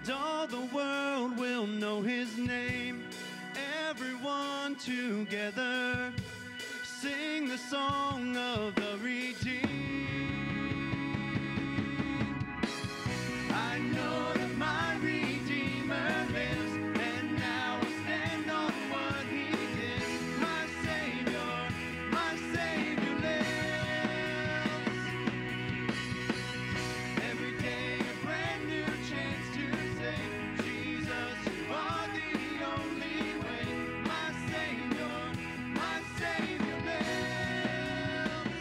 and all the world will know his name. Everyone together sing the song of the redeemed. I know that my Redeemer lives, and now I stand on what he did. My Savior lives. Every day a brand new chance to say, Jesus, you are the only way. My Savior lives.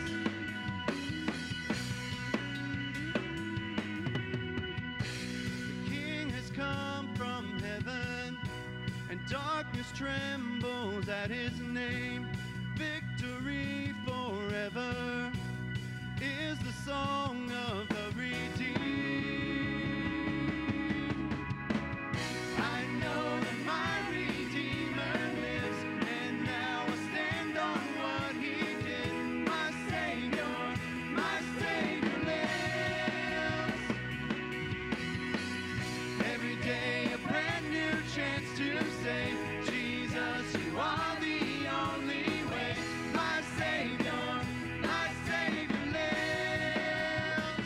The King has come from heaven, and darkness trembles at his name. Victory forever is the song of the redeemed. I know that my Redeemer lives, and now I stand on what he did. My Savior lives. Every day a brand new chance to say, Jesus, you are the only way. My Savior lives.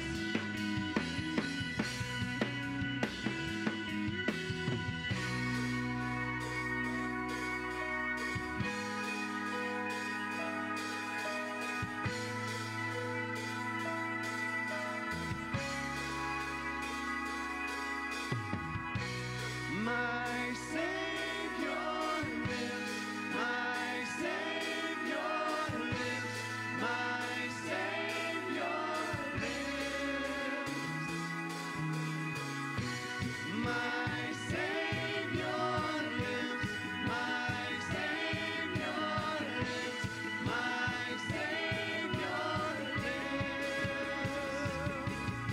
My Savior lives. My Savior lives. My Savior lives. My Savior lives. My Savior lives. My Savior lives.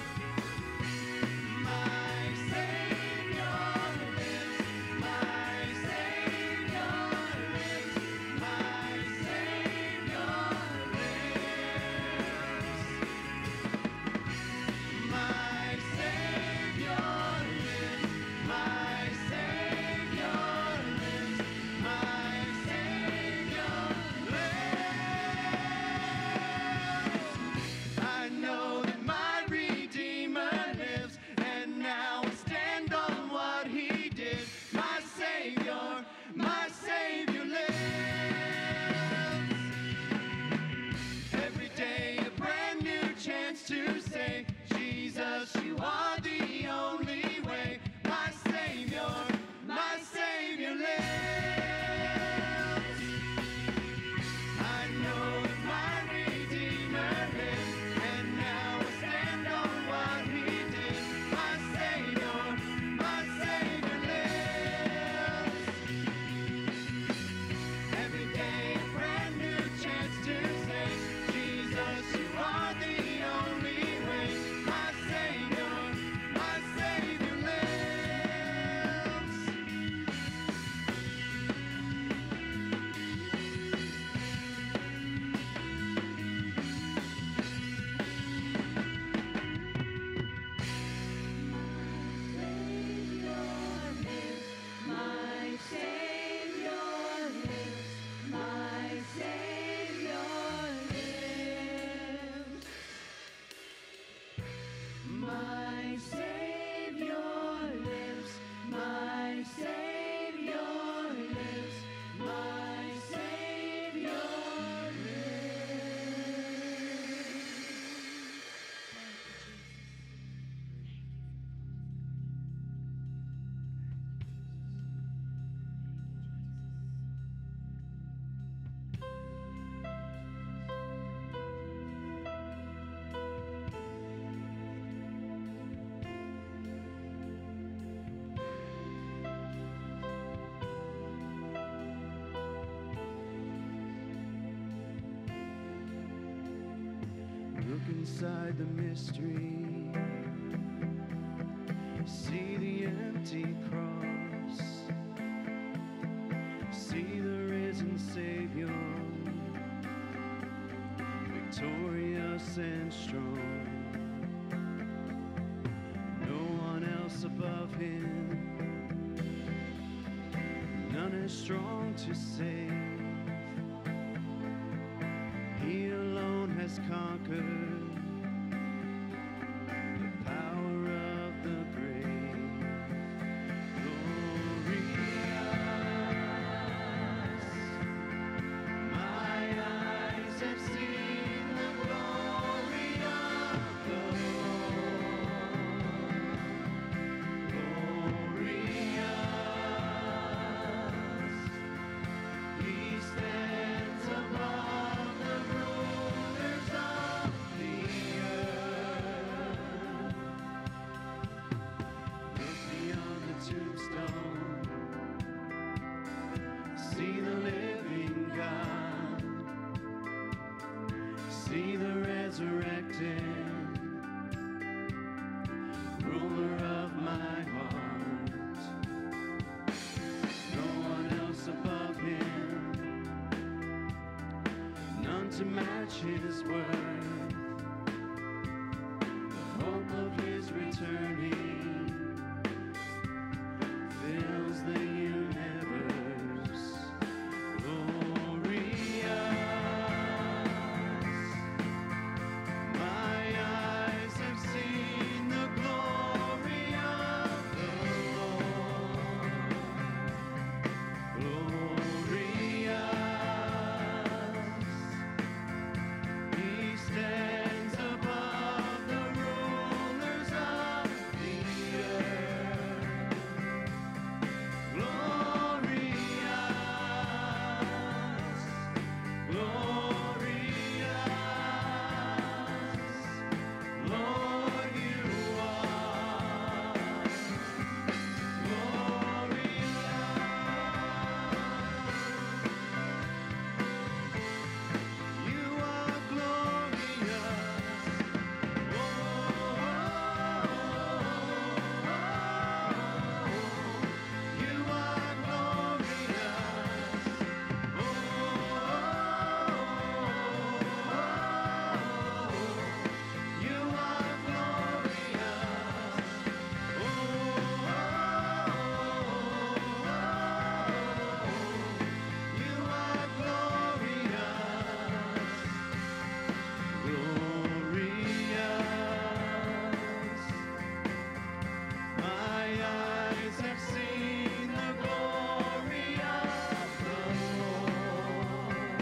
My Savior lives. My Savior lives. My Savior lives. My Savior lives. My Savior lives. My Savior lives. I know that my Redeemer lives, and now I stand on what he did. My Savior lives. Every day a brand new chance to say, Jesus, you are the only way. My Savior lives. I know that my Redeemer lives, and now I stand on what he did. My Savior lives. Every day a brand new chance to say, Jesus, you are the only way. My Savior lives. My Savior lives. My Savior lives. My Savior lives. My Savior lives. My Savior Look inside the mystery, see the empty cross, see the risen Savior, victorious and strong. No one else above him. None as strong to save. He alone has conquered the power of the grave. Glorious, my eyes have seen the glory of the Lord. Glorious, he stands above the rulers of the earth. Look beyond the tombstone, see the living God, see the resurrected ruler of my heart. No one else above him, none to match his worth. The hope of his returning fills the universe. Glorious, my eyes have seen the glory of the Lord. Glorious, he stands above the rulers of the earth. Glorious, glorious, Lord, you are glorious. You are glorious. You are glorious. You are glorious. You are glorious. My eyes have seen the glory of the Lord.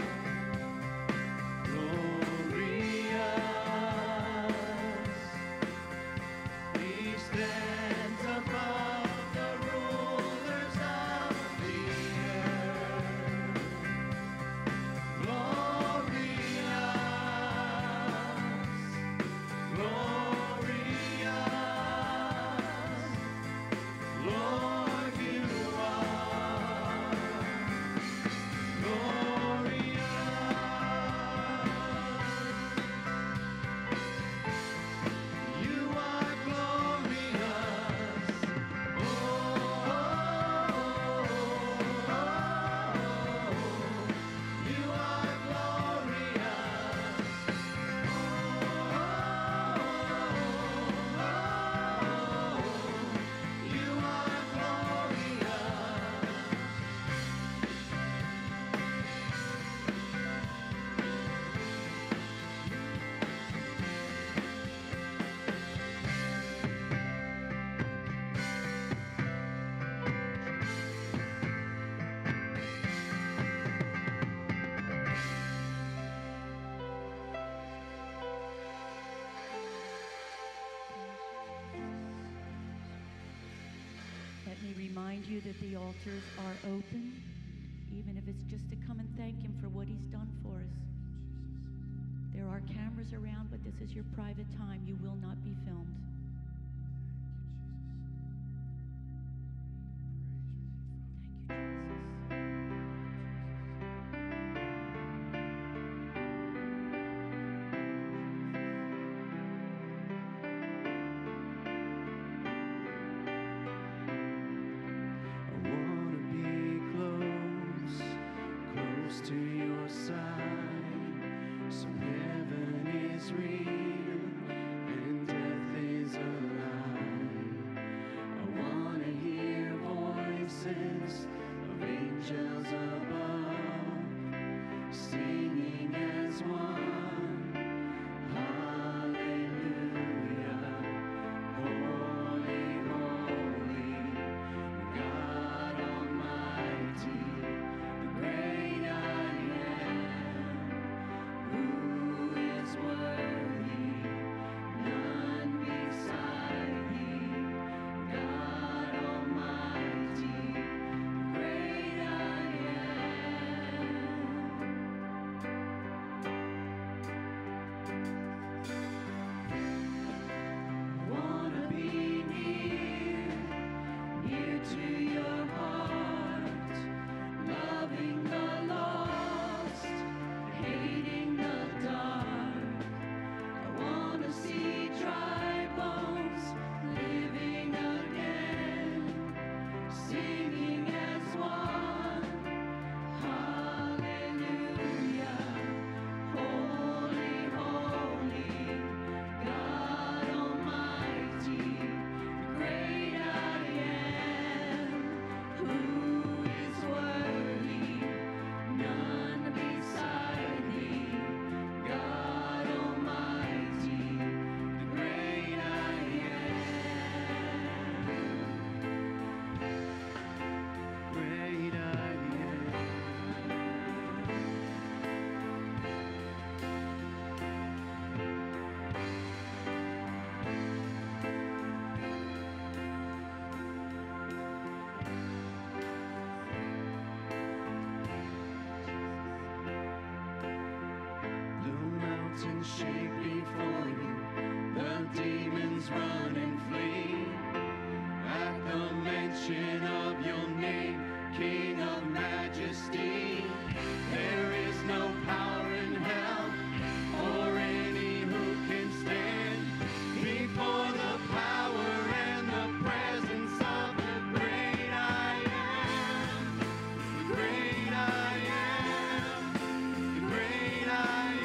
Glorious, he stands above the rulers of the earth. Glorious, glorious, Lord, you are glorious. You are glorious. You are glorious. You are glorious. Let me remind you that the altars are open, even if it's just to come and thank him for what he's done for us. There are cameras around, but this is your private time. You will not be filmed. Thank you, Jesus. I wanna be close, close to your side. So heaven is real and death is Shake before you, the demons run and flee. At the mention of your name, King of majesty, there is no power in hell or any who can stand before the power and the presence of the great I am. The great I am. The great I am.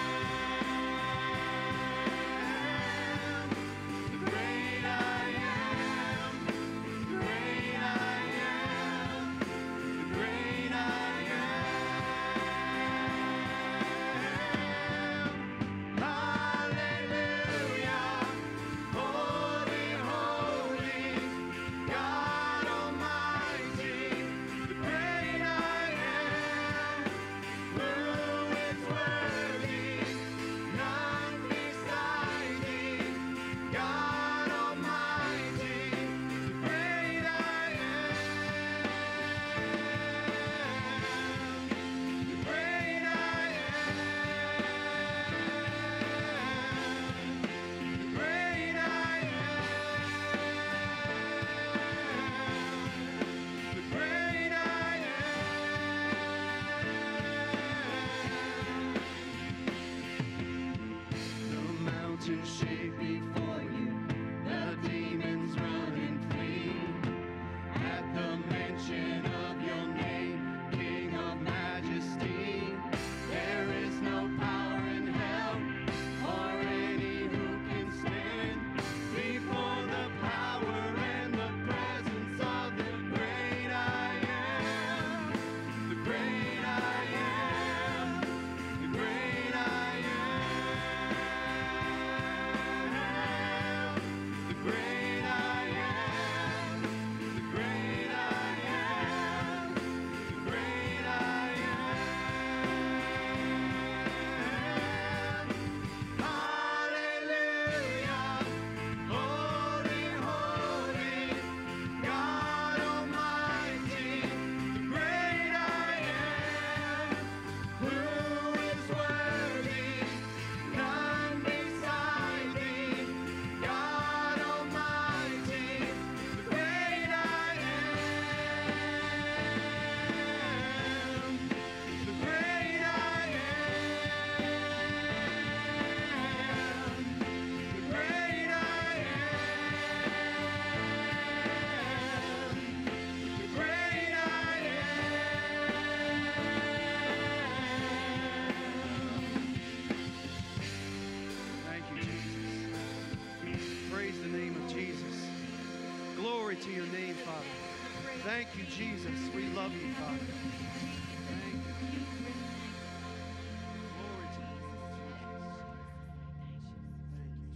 Shake before you, the demons run and flee. At the mention of your name, King of majesty, there is no power in hell or any who can stand before the power and the presence of the great I am. The great I am. The great I am. The great I am, the great I am, the great I am. Hallelujah, holy, holy, God Almighty, the great I am, who is worthy, none beside thee, God Almighty, the great I am, the great I am, the great I am, the great I am. Thank you, Jesus. Praise the name of Jesus. Glory to your name, Father. Thank you, Jesus. We love you, Father. Thank you. Glory to you. Thank you,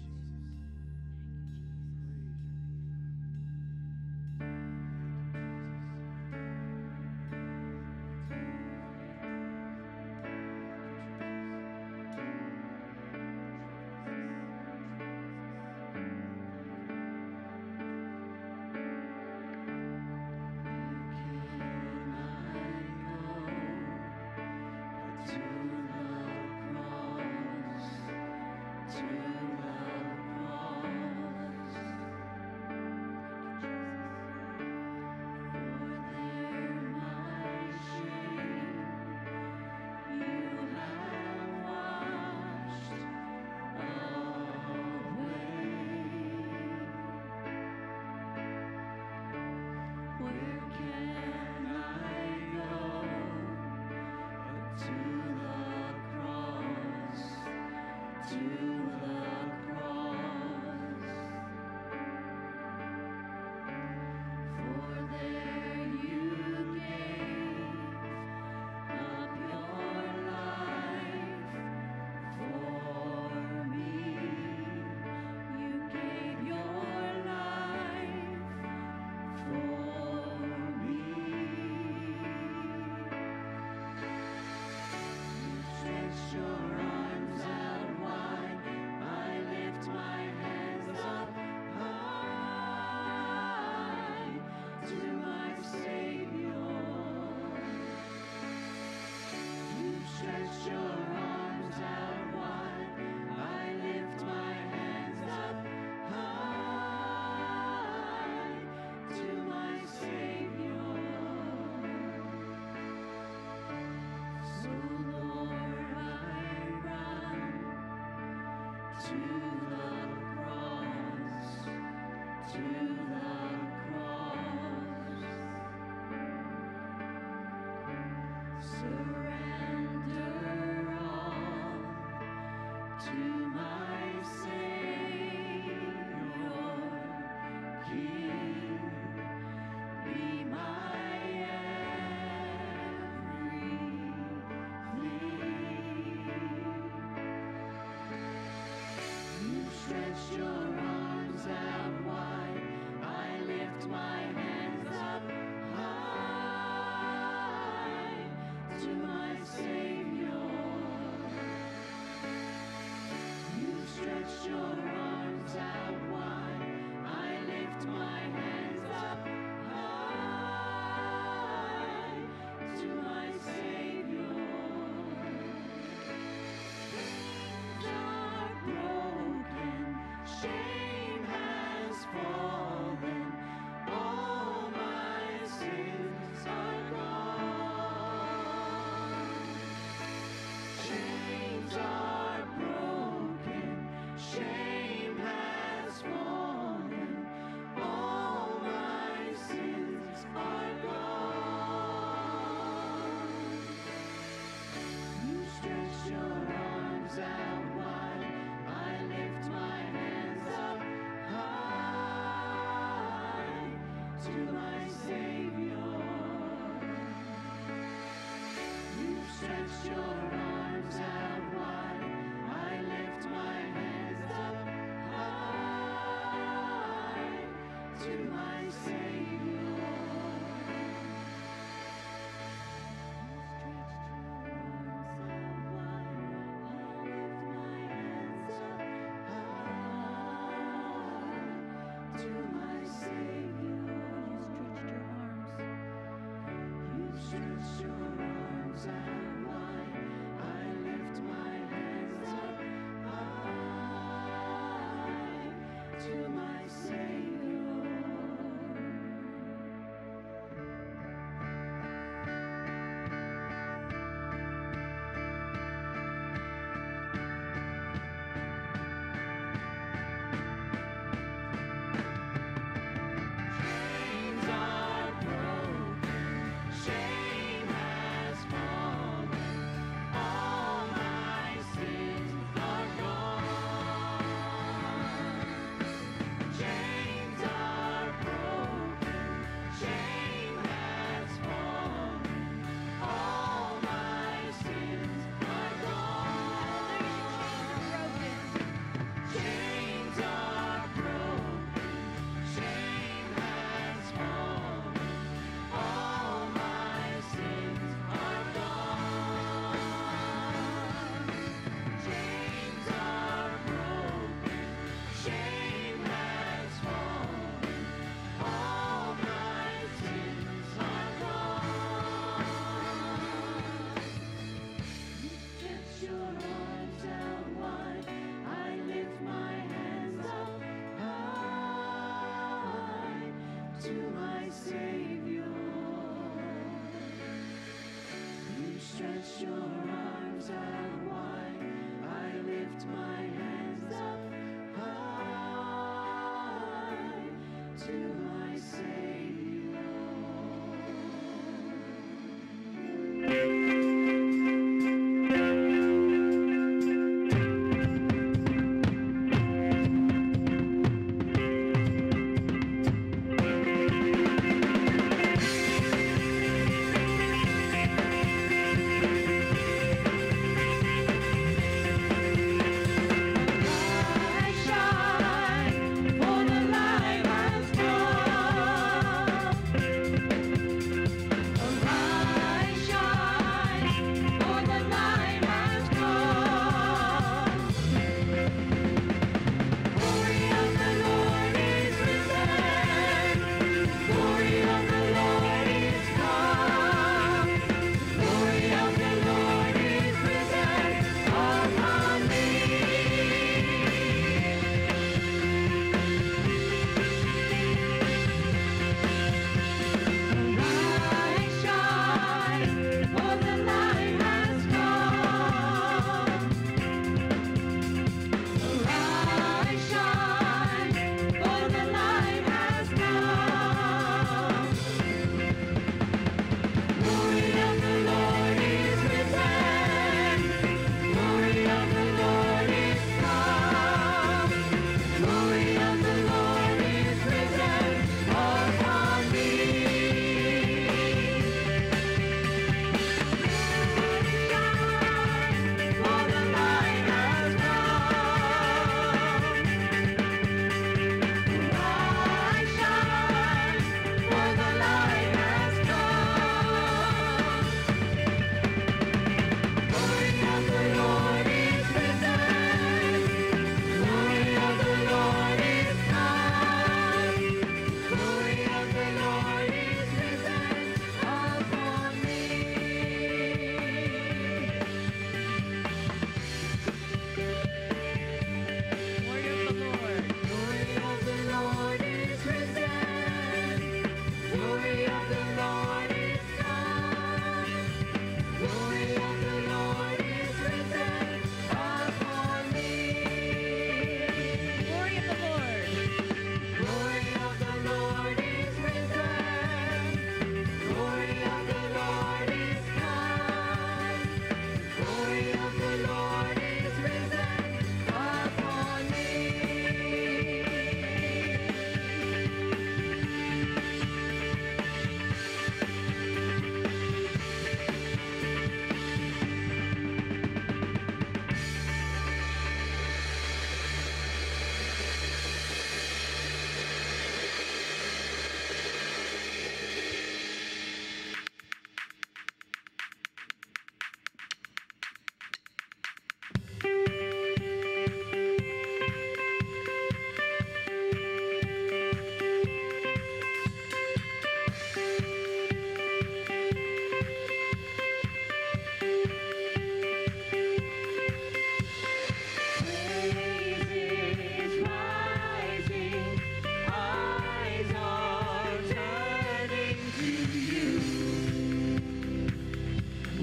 Jesus. To my Savior.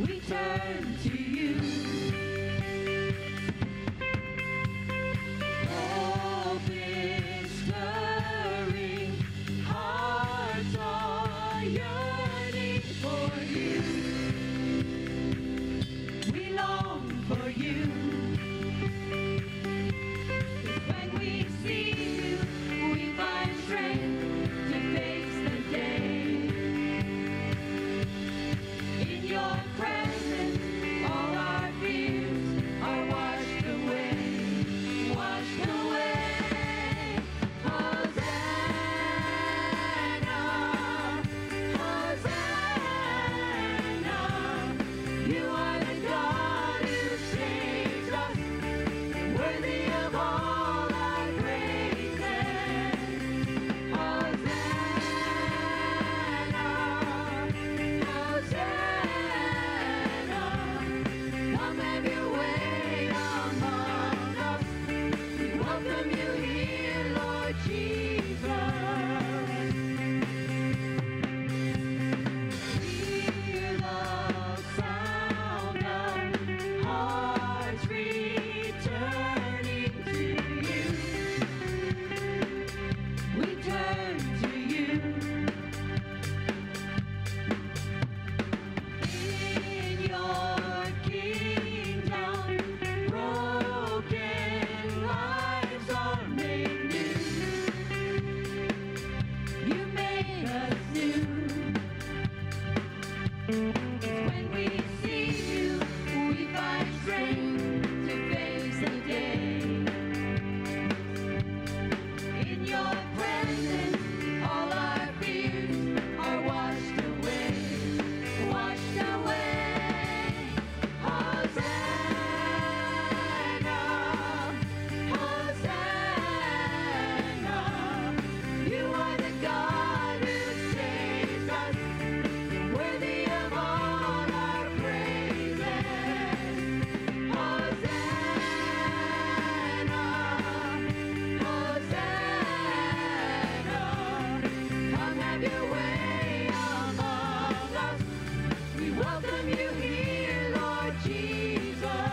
We turn to you. Hope is stirring, hearts are yearning for you. We long for you. 'Cause when we see you, we find strength to face the day. In your presence, all our fears are washed away, washed away. Hosanna, Hosanna. You are the God who saves us, worthy of all our praises. Hosanna, Hosanna. Come have your way among us. We welcome you here, Lord Jesus. Hear the sound of hearts returning to you. We turn to you. In your kingdom, broken lives are made new. You make us new. When we see you, we find strength to face the day. In your presence, all our fears are washed away, washed away. Hosanna, Hosanna. You are the God who saves us, worthy of all our praises. Hosanna, Hosanna. Come have your way among us. We welcome you here, Lord Jesus.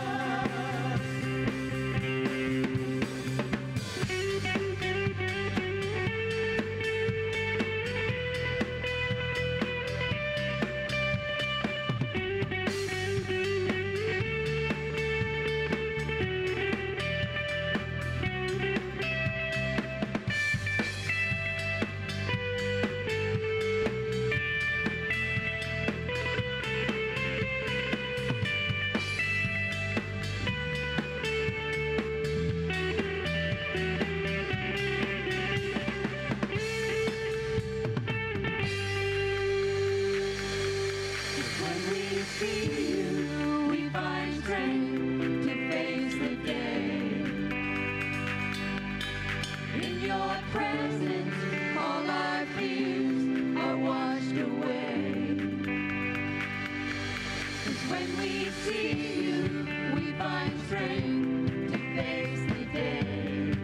When we see you, we find strength to face the day. In your presence, all our fears are washed away. 'Cause when we see you, we find strength to face the day.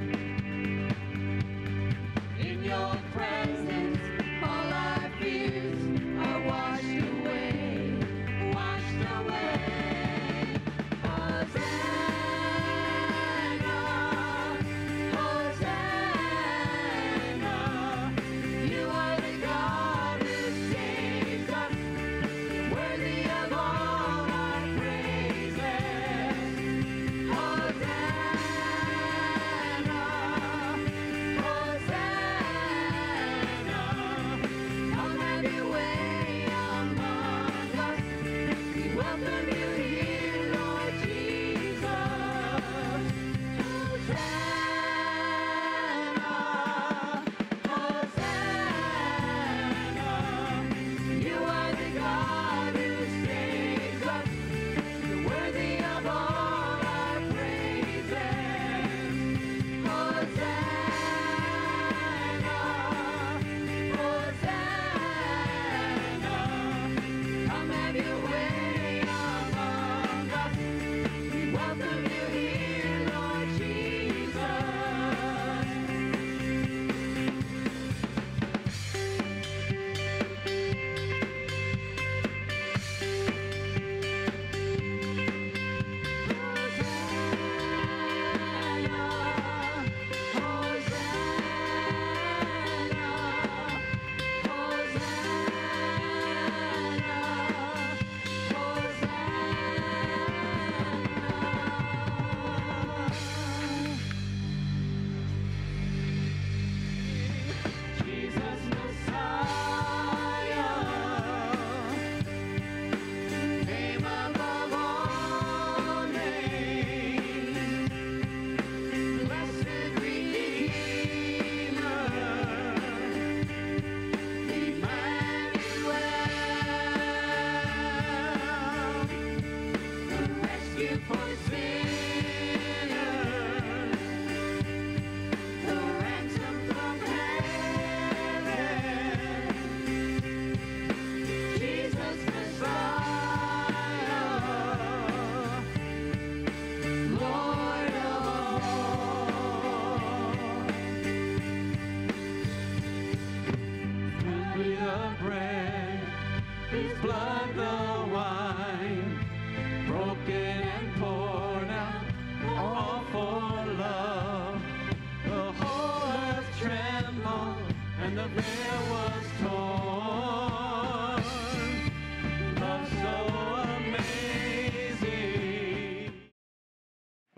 In your presence, all our fears are washed away, washed away. Hosanna, Hosanna. You are the God who saves us, worthy of all our praises. Hosanna,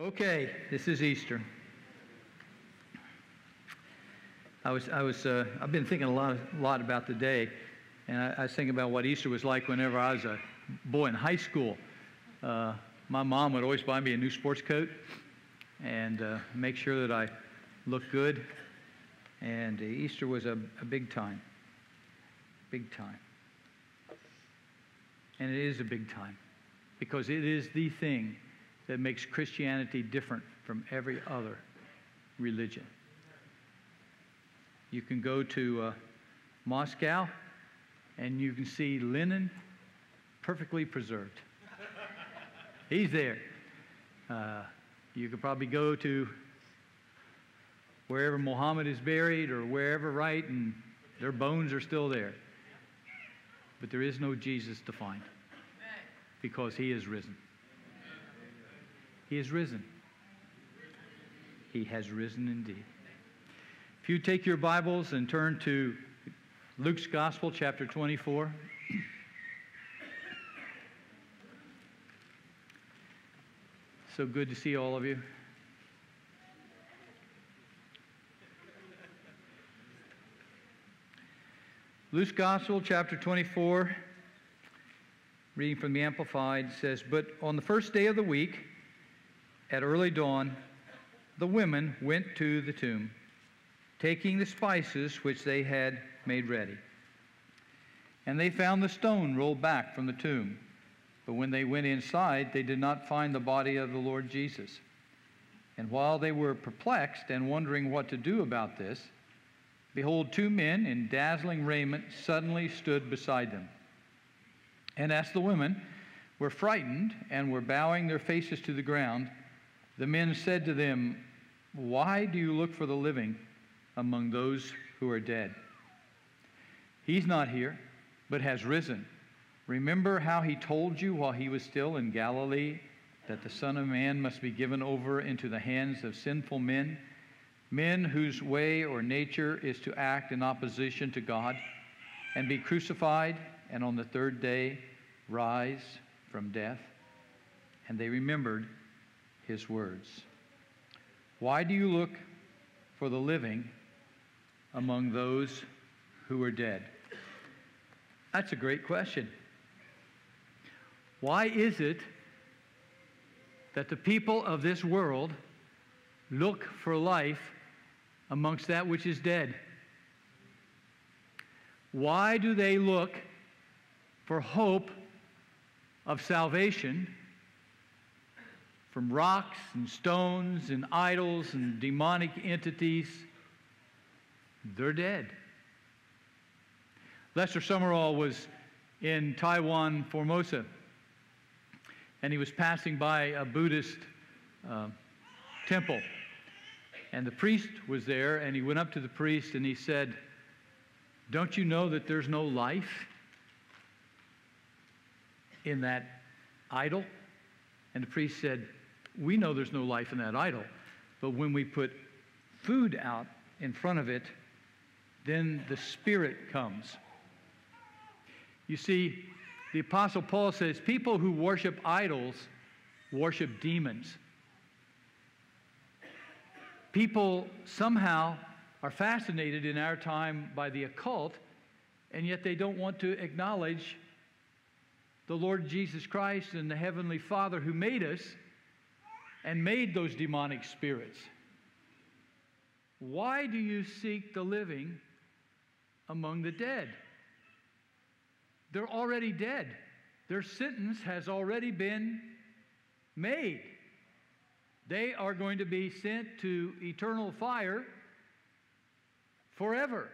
Okay, this is Easter. I've been thinking a lot about the day, and I was thinking about what Easter was like whenever I was a boy in high school. My mom would always buy me a new sports coat and make sure that I looked good. And Easter was a big time. Big time. And it is a big time because it is the thing that makes Christianity different from every other religion. You can go to Moscow and you can see Lenin perfectly preserved. He's there. You could probably go to wherever Muhammad is buried or wherever, right, and their bones are still there. But there is no Jesus to find because he is risen. He is risen. He has risen indeed. If you take your Bibles and turn to Luke's Gospel, chapter 24. So good to see all of you. Luke's Gospel, chapter 24, reading from the Amplified, says, "But on the first day of the week, at early dawn, the women went to the tomb, taking the spices which they had made ready. And they found the stone rolled back from the tomb. But when they went inside, they did not find the body of the Lord Jesus. And while they were perplexed and wondering what to do about this, behold, two men in dazzling raiment suddenly stood beside them. And as the women were frightened and were bowing their faces to the ground, the men said to them, 'Why do you look for the living among those who are dead? He's not here, but has risen. Remember how he told you while he was still in Galilee that the Son of Man must be given over into the hands of sinful men, men whose way or nature is to act in opposition to God, and be crucified, and on the third day rise from death?' And they remembered his words. Why do you look for the living among those who are dead?" That's a great question. Why is it that the people of this world look for life amongst that which is dead? Why do they look for hope of salvation from rocks and stones and idols and demonic entities? They're dead. Lester Summerall was in Taiwan, Formosa, and he was passing by a Buddhist temple. And the priest was there, and he went up to the priest and he said, "Don't you know that there's no life in that idol?" And the priest said, "We know there's no life in that idol, but when we put food out in front of it, then the Spirit comes." You see, the Apostle Paul says people who worship idols worship demons. People somehow are fascinated in our time by the occult, and yet they don't want to acknowledge the Lord Jesus Christ and the Heavenly Father who made us and made those demonic spirits. Why do you seek the living among the dead? They're already dead. Their sentence has already been made. They are going to be sent to eternal fire forever.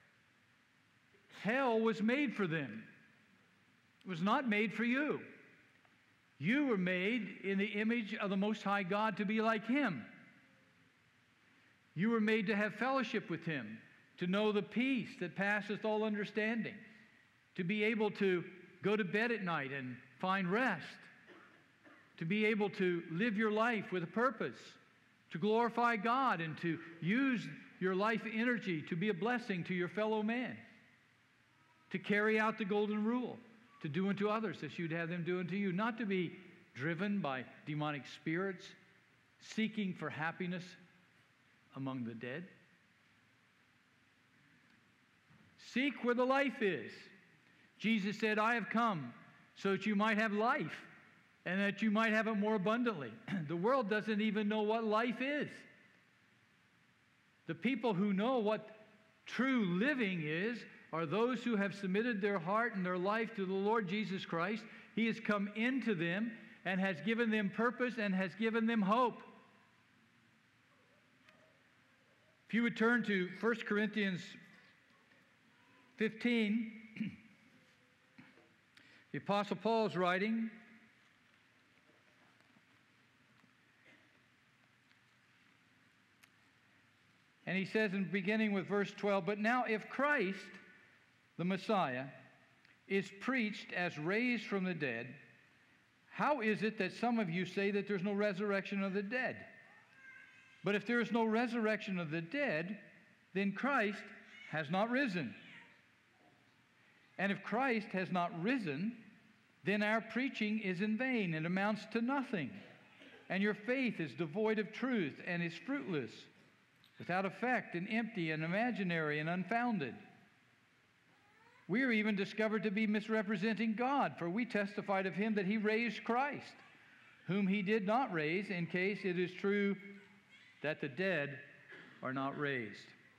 Hell was made for them. It was not made for you. You were made in the image of the Most High God to be like Him. You were made to have fellowship with Him, to know the peace that passeth all understanding, to be able to go to bed at night and find rest, to be able to live your life with a purpose, to glorify God and to use your life energy to be a blessing to your fellow man, to carry out the golden rule, to do unto others as you'd have them do unto you, not to be driven by demonic spirits, seeking for happiness among the dead? Seek where the life is. Jesus said, I have come so that you might have life and that you might have it more abundantly. The world doesn't even know what life is. The people who know what true living is are those who have submitted their heart and their life to the Lord Jesus Christ. He has come into them and has given them purpose and has given them hope. If you would turn to 1 Corinthians 15, the Apostle Paul is writing. And he says, in beginning with verse 12, but now if Christ, the Messiah, is preached as raised from the dead, how is it that some of you say that there's no resurrection of the dead? But if there is no resurrection of the dead, then Christ has not risen. And if Christ has not risen, then our preaching is in vain and amounts to nothing. And your faith is devoid of truth and is fruitless, without effect and empty and imaginary and unfounded. We are even discovered to be misrepresenting God, for we testified of him that he raised Christ, whom he did not raise, in case it is true that the dead are not raised.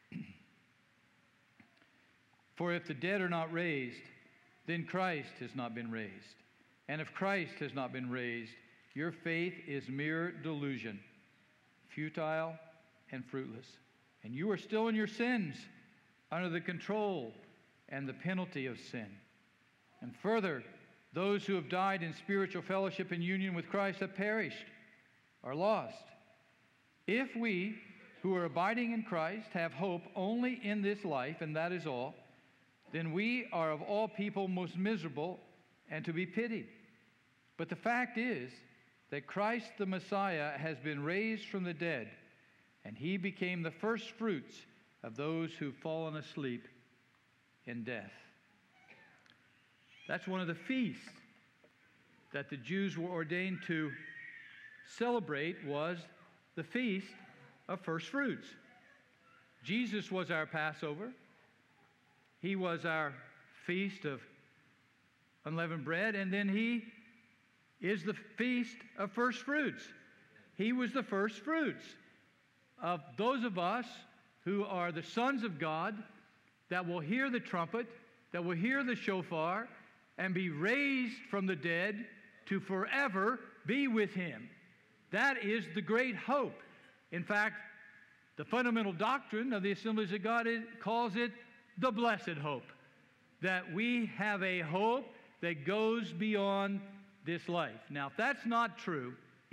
For if the dead are not raised, then Christ has not been raised. And if Christ has not been raised, your faith is mere delusion, futile and fruitless. And you are still in your sins, under the control and the penalty of sin. And further, those who have died in spiritual fellowship and union with Christ have perished, are lost. If we, who are abiding in Christ, have hope only in this life, and that is all, then we are of all people most miserable and to be pitied. But the fact is that Christ the Messiah has been raised from the dead, and he became the first fruits of those who've fallen asleep in death. That's one of the feasts that the Jews were ordained to celebrate, was the feast of first fruits. Jesus was our Passover. He was our feast of unleavened bread, and then he is the feast of first fruits. He was the first fruits of those of us who are the sons of God, that will hear the trumpet, that will hear the shofar, and be raised from the dead to forever be with him. That is the great hope. In fact, the fundamental doctrine of the Assemblies of God calls it the blessed hope, that we have a hope that goes beyond this life. Now, if that's not true,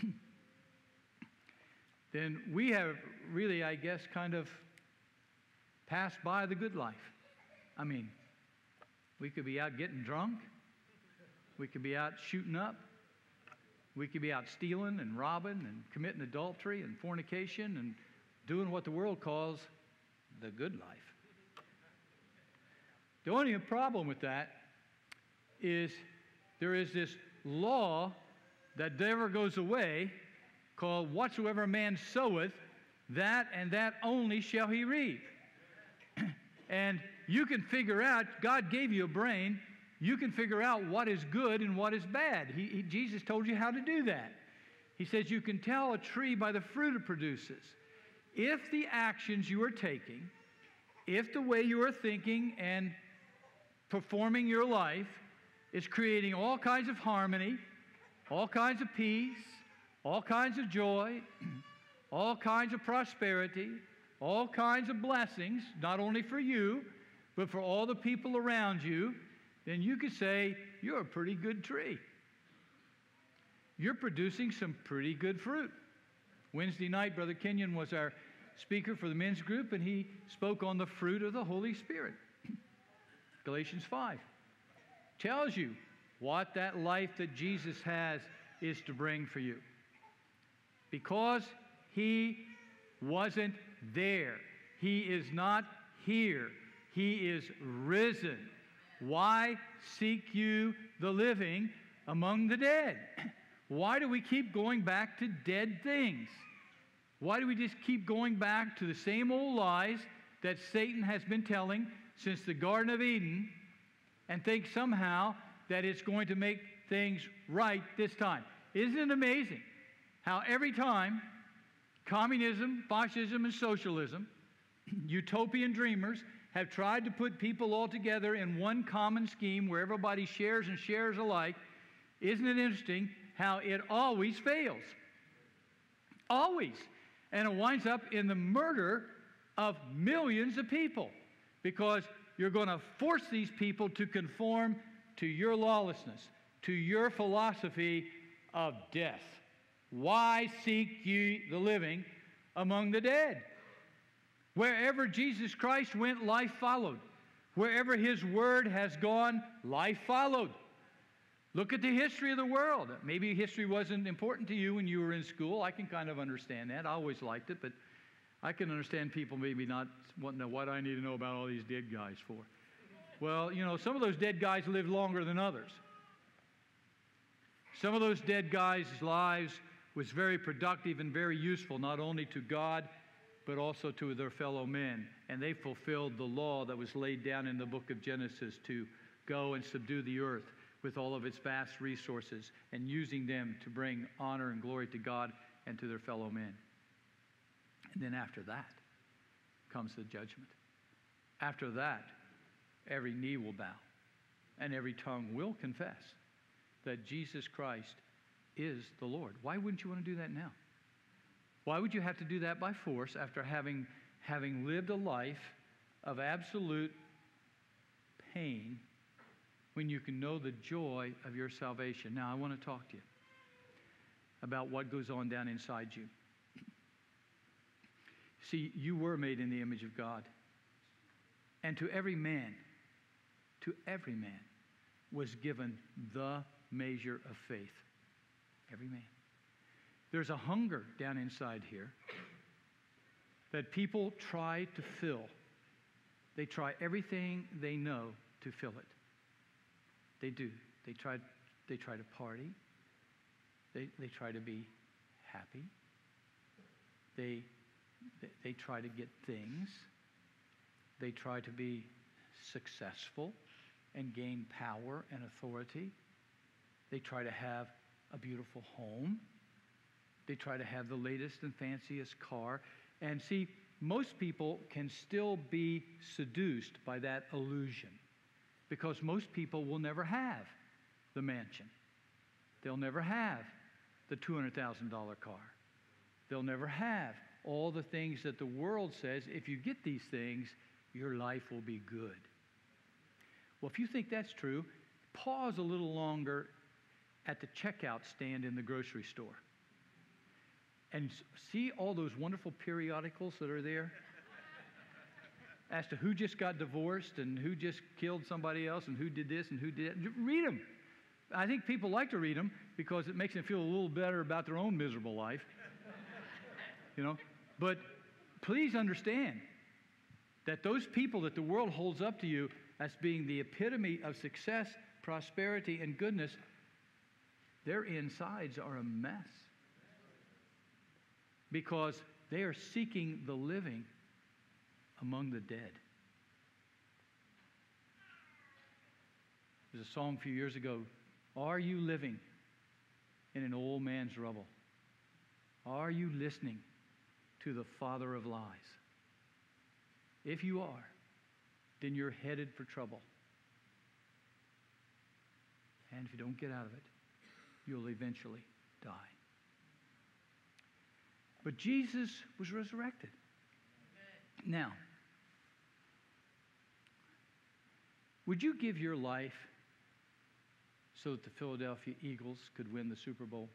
then we have really, I guess, kind of passed by the good life. I mean, we could be out getting drunk. We could be out shooting up. We could be out stealing and robbing and committing adultery and fornication and doing what the world calls the good life. The only problem with that is there is this law that never goes away called whatsoever a man soweth, that and that only shall he reap. And you can figure out, God gave you a brain, you can figure out what is good and what is bad. Jesus told you how to do that. He says you can tell a tree by the fruit it produces. If the actions you are taking, if the way you are thinking and performing your life is creating all kinds of harmony, all kinds of peace, all kinds of joy, all kinds of prosperity, all kinds of blessings, not only for you, but for all the people around you, then you could say, you're a pretty good tree. You're producing some pretty good fruit. Wednesday night, Brother Kenyon was our speaker for the men's group, and he spoke on the fruit of the Holy Spirit. Galatians 5 tells you what that life that Jesus has is to bring for you. Because he wasn't there. He is not here. He is risen. Why seek you the living among the dead? Why do we keep going back to dead things? Why do we just keep going back to the same old lies that Satan has been telling since the Garden of Eden and think somehow that it's going to make things right this time? Isn't it amazing how every time communism, fascism, and socialism, utopian dreamers, have tried to put people all together in one common scheme where everybody shares and shares alike, isn't it interesting how it always fails? Always. And it winds up in the murder of millions of people because you're going to force these people to conform to your lawlessness, to your philosophy of death. Why seek ye the living among the dead? Wherever Jesus Christ went, life followed. Wherever his word has gone, life followed. Look at the history of the world. Maybe history wasn't important to you when you were in school. I can kind of understand that. I always liked it, but I can understand people maybe not wanting to know what I need to know about all these dead guys for. Well, you know, some of those dead guys lived longer than others. Some of those dead guys' lives was very productive and very useful, not only to God, but also to their fellow men. And they fulfilled the law that was laid down in the book of Genesis to go and subdue the earth with all of its vast resources and using them to bring honor and glory to God and to their fellow men. And then after that comes the judgment. After that, every knee will bow and every tongue will confess that Jesus Christ is the Lord. Why wouldn't you want to do that now? Why would you have to do that by force after having lived a life of absolute pain when you can know the joy of your salvation? Now, I want to talk to you about what goes on down inside you. See, you were made in the image of God. And to every man was given the measure of faith. Every man. There's a hunger down inside here that people try to fill. They try everything they know to fill it. They do. They try to party. They try to be happy. They try to get things. They try to be successful and gain power and authority. They try to have a beautiful home. They try to have the latest and fanciest car. And see, most people can still be seduced by that illusion because most people will never have the mansion. They'll never have the $200,000 car. They'll never have all the things that the world says, if you get these things, your life will be good. Well, if you think that's true, pause a little longer at the checkout stand in the grocery store and see all those wonderful periodicals that are there as to who just got divorced and who just killed somebody else and who did this and who did that. Read them. I think people like to read them because it makes them feel a little better about their own miserable life. You know, but please understand that those people that the world holds up to you as being the epitome of success, prosperity, and goodness, their insides are a mess because they are seeking the living among the dead. There's a song a few years ago, "Are you living in an old man's rubble? Are you listening to the father of lies? If you are, then you're headed for trouble. And if you don't get out of it, you'll eventually die." But Jesus was resurrected. Now, would you give your life so that the Philadelphia Eagles could win the Super Bowl?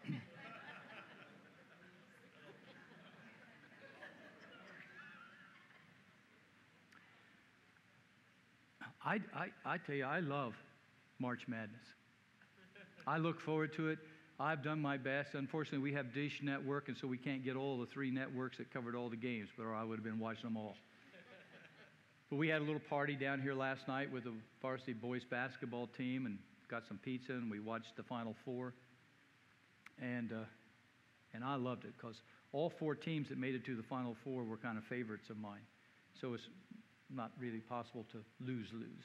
I tell you, I love March Madness. I look forward to it. I've done my best. Unfortunately, we have Dish Network, and so we can't get all the 3 networks that covered all the games, but I would have been watching them all. But we had a little party down here last night with the varsity boys basketball team and got some pizza, and we watched the Final Four. And And I loved it because all 4 teams that made it to the Final Four were kind of favorites of mine. So it's not really possible to lose-lose.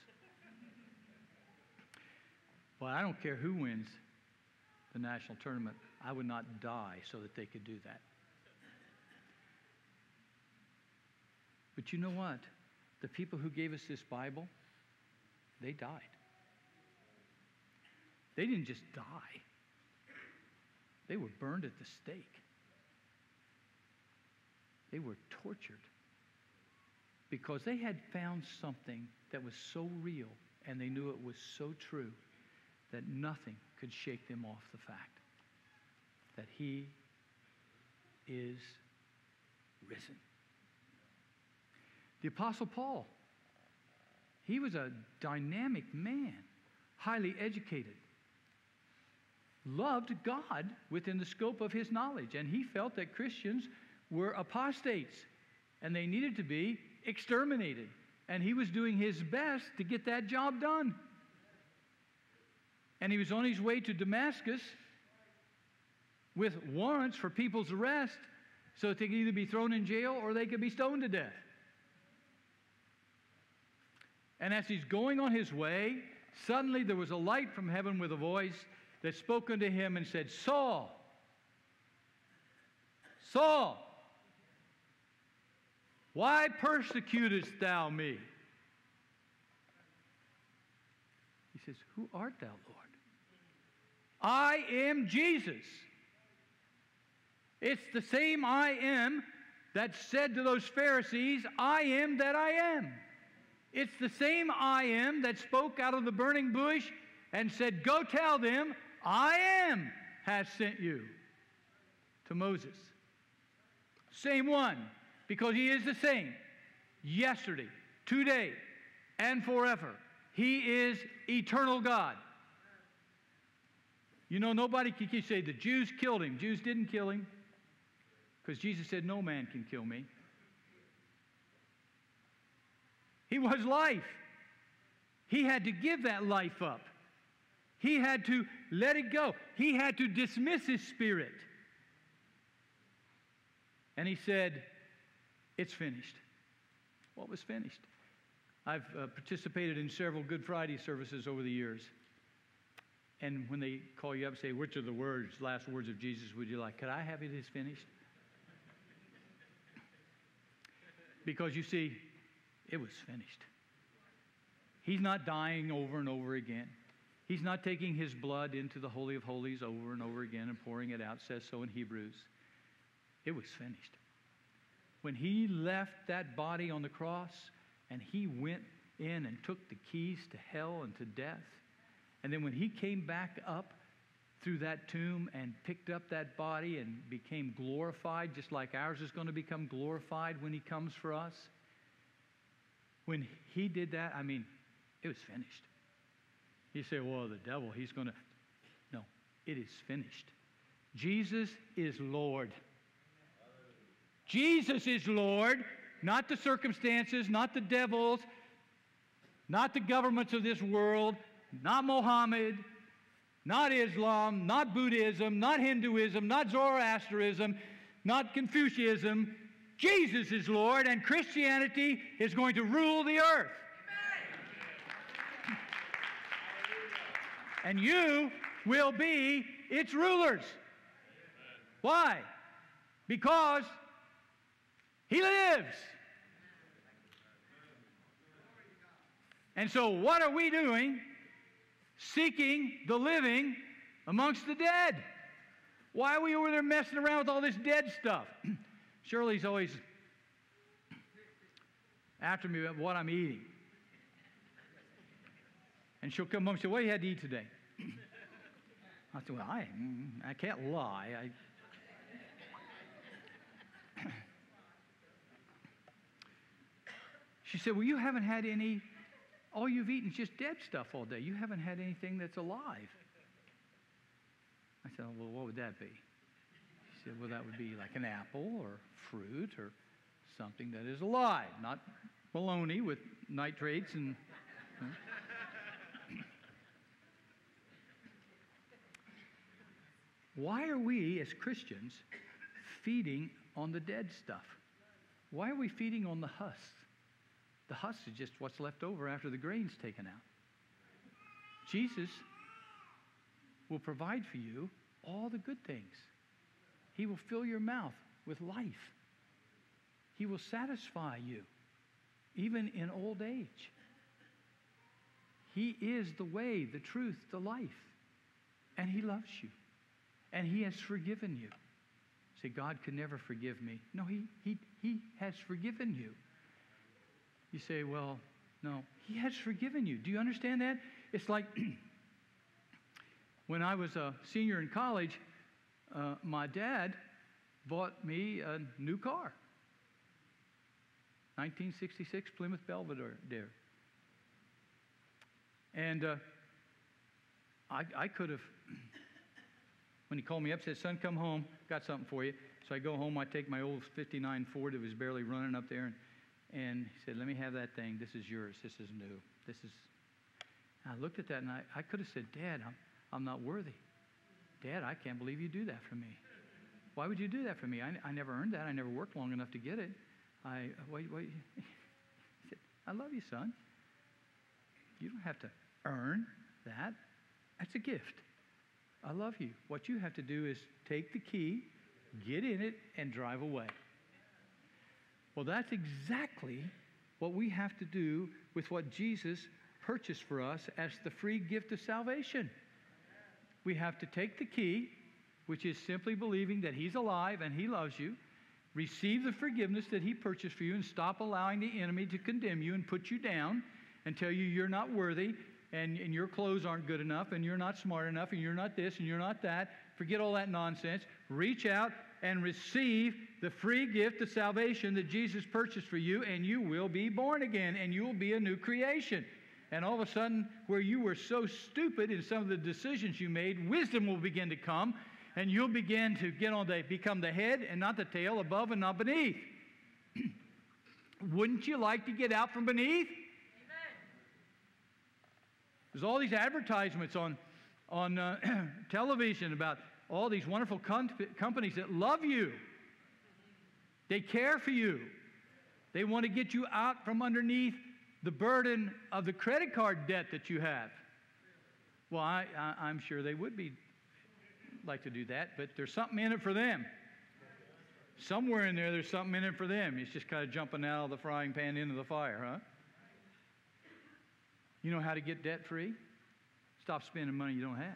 But I don't care who wins the national tournament. I would not die so that they could do that. But you know what? The people who gave us this Bible, they died. They didn't just die. They were burned at the stake. They were tortured because they had found something that was so real and they knew it was so true that nothing could shake them off the fact that He is risen. The Apostle Paul, he was a dynamic man, highly educated, loved God within the scope of his knowledge, and he felt that Christians were apostates and they needed to be exterminated. And he was doing his best to get that job done. And he was on his way to Damascus with warrants for people's arrest so that they could either be thrown in jail or they could be stoned to death. And as he's going on his way, suddenly there was a light from heaven with a voice that spoke unto him and said, Saul, Saul, why persecutest thou me? He says, Who art thou, Lord? I am Jesus. It's the same I am that said to those Pharisees, I am that I am. It's the same I am that spoke out of the burning bush and said, Go tell them, I am has sent you to Moses. Same one, because he is the same yesterday, today, and forever. He is eternal God. You know, nobody can say the Jews killed him. Jews didn't kill him because Jesus said, no man can kill me. He was life. He had to give that life up. He had to let it go. He had to dismiss his spirit. And he said, it's finished. What was finished? I've participated in several Good Friday services over the years. And when they call you up and say, which are the last words of Jesus would you like? Could I have it is finished? Because you see, it was finished. He's not dying over and over again. He's not taking his blood into the Holy of Holies over and over again and pouring it out, says so in Hebrews. It was finished. When he left that body on the cross and he went in and took the keys to hell and to death, and then when he came back up through that tomb and picked up that body and became glorified, just like ours is going to become glorified when he comes for us, when he did that, I mean, it was finished. You say, well, the devil, he's going to... No, it is finished. Jesus is Lord. Jesus is Lord, not the circumstances, not the devils, not the governments of this world, not Mohammed, not Islam, not Buddhism, not Hinduism, not Zoroastrianism, not Confucianism. Jesus is Lord, and Christianity is going to rule the earth. Amen. And you will be its rulers. Amen. Why? Because he lives. And so what are we doing? Seeking the living amongst the dead. Why are we over there messing around with all this dead stuff? Shirley's always after me about what I'm eating. And she'll come home and say, what do you had to eat today? I said, well, I can't lie. She said, well, you haven't had any, all you've eaten is just dead stuff all day. You haven't had anything that's alive. I said, well, what would that be? She said, well, that would be like an apple or fruit or something that is alive, not bologna with nitrates and... Why are we, as Christians, feeding on the dead stuff? Why are we feeding on the husk? The husk is just what's left over after the grain's taken out. Jesus will provide for you all the good things. He will fill your mouth with life. He will satisfy you, even in old age. He is the way, the truth, the life. And He loves you. And He has forgiven you. Say, God could never forgive me. No, He has forgiven you. You say, well, no, He has forgiven you. Do you understand that? It's like when I was a senior in college, my dad bought me a new car. 1966 Plymouth Belvedere. And I could have, when he called me up, said, son, come home, got something for you. So I go home, I take my old 59 Ford that was barely running up there, and he said, let me have that thing. This is yours. This is new. And I looked at that, and I could have said, Dad, I'm not worthy. Dad, I can't believe you do that for me. Why would you do that for me? I never earned that. I never worked long enough to get it. Wait. He said, I love you, son. You don't have to earn that. That's a gift. I love you. What you have to do is take the key, get in it, and drive away. Well, that's exactly what we have to do with what Jesus purchased for us as the free gift of salvation. We have to take the key, which is simply believing that He's alive and He loves you, receive the forgiveness that He purchased for you, and stop allowing the enemy to condemn you and put you down and tell you you're not worthy, and your clothes aren't good enough, and you're not smart enough, and you're not this, and you're not that. Forget all that nonsense. Reach out and receive the free gift of salvation that Jesus purchased for you, and you will be born again, and you will be a new creation. And all of a sudden, where you were so stupid in some of the decisions you made, wisdom will begin to come, and you'll begin to become the head and not the tail, above and not beneath. Wouldn't you like to get out from beneath? There's all these advertisements on television about all these wonderful companies that love you. They care for you. They want to get you out from underneath the burden of the credit card debt that you have. Well, I'm sure they would like to do that, but there's something in it for them. Somewhere in there's something in it for them. It's just kind of jumping out of the frying pan into the fire, huh? You know how to get debt-free? Stop spending money you don't have.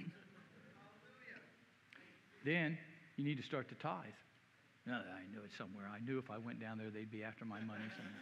Then you need to start to tithe. No, I know it somewhere. I knew if I went down there, they'd be after my money somewhere.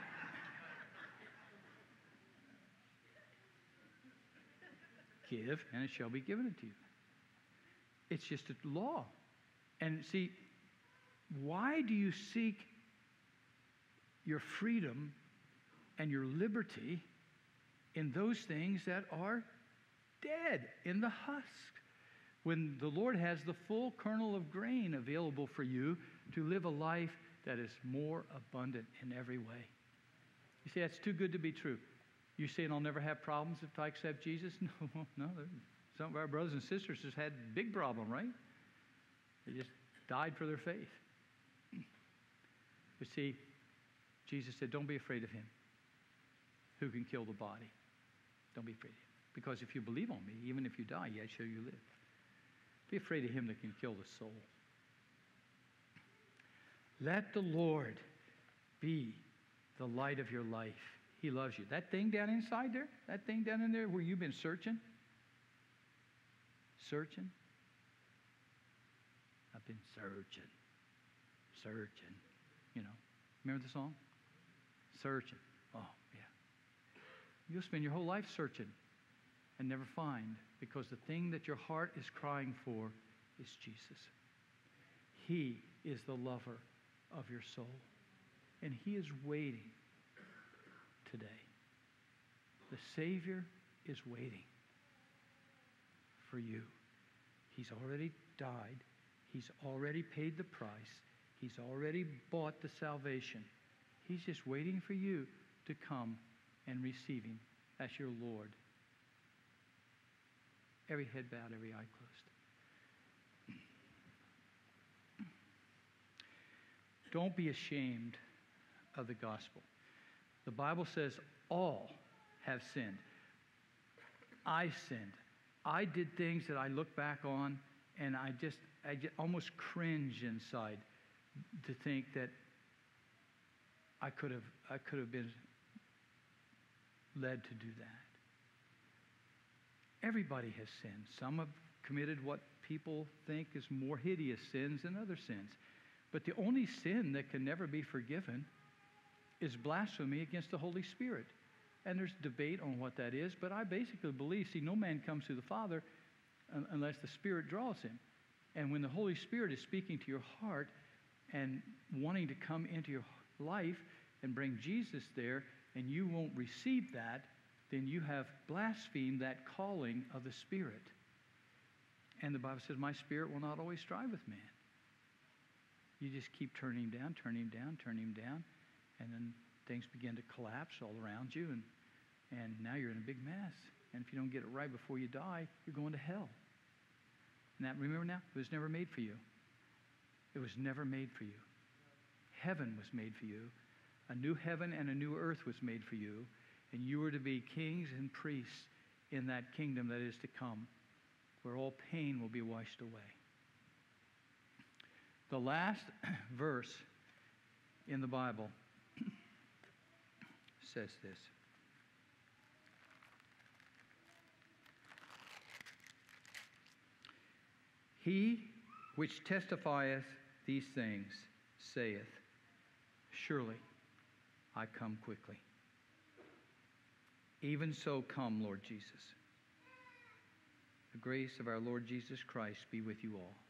Give, and it shall be given unto you. It's just a law. And see, why do you seek your freedom and your liberty in those things that are dead, in the husk, when the Lord has the full kernel of grain available for you to live a life that is more abundant in every way? You say, that's too good to be true. You saying I'll never have problems if I accept Jesus? No. Some of our brothers and sisters just had a big problem, right? They just died for their faith. But see, Jesus said, don't be afraid of Him who can kill the body. Don't be afraid of Him. Because if you believe on me, even if you die, yet shall you live. Be afraid of Him that can kill the soul. Let the Lord be the light of your life. He loves you. That thing down inside there, that thing down in there where you've been searching, I've been searching. You know, remember the song? Searching. Oh, yeah. You'll spend your whole life searching and never find, because the thing that your heart is crying for is Jesus. He is the lover of your soul, and He is waiting today. The Savior is waiting for you. He's already died. He's already paid the price. He's already bought the salvation. He's just waiting for you to come and receive Him as your Lord. Every head bowed, every eye closed. Don't be ashamed of the gospel. The Bible says all have sinned. I sinned. I did things that I look back on and I just almost cringe inside to think that I could have been led to do that. Everybody has sinned. Some have committed what people think is more hideous sins than other sins. But the only sin that can never be forgiven is blasphemy against the Holy Spirit. And there's debate on what that is, but I basically believe, no man comes to the Father unless the Spirit draws him. And when the Holy Spirit is speaking to your heart and wanting to come into your life and bring Jesus there, and you won't receive that, then you have blasphemed that calling of the Spirit. And the Bible says, my spirit will not always strive with man. You just keep turning him down, and then things begin to collapse all around you, and now you're in a big mess. And if you don't get it right before you die, you're going to hell. And that, remember now, it was never made for you. It was never made for you. Heaven was made for you. A new heaven and a new earth was made for you. And you were to be kings and priests in that kingdom that is to come, where all pain will be washed away. The last verse in the Bible says this. He which testifieth these things saith, surely I come quickly. Even so come, Lord Jesus. The grace of our Lord Jesus Christ be with you all.